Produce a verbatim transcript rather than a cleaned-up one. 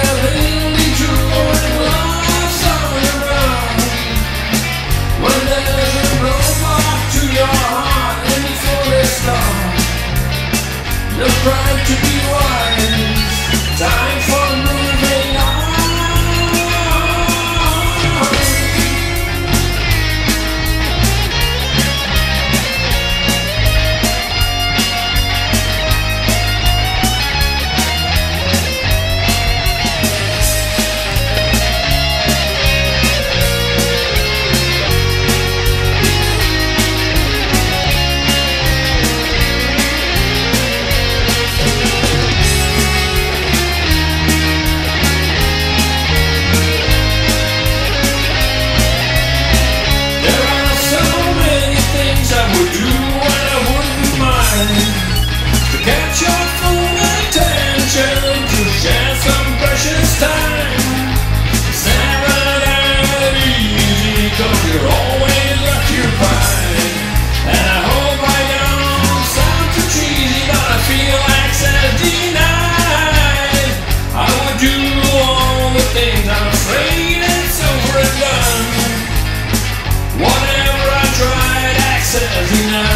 really true when love's on the run. When there's a roadblock to your heart and before they start, no pride to be wise. Time for moving on. To catch your full attention, to share some precious time. It's never that easy, cause you're always occupied. And I hope I don't sound too cheesy, but I feel access denied. I would do all the things I'm afraid it's over and done. Whatever I tried, access denied.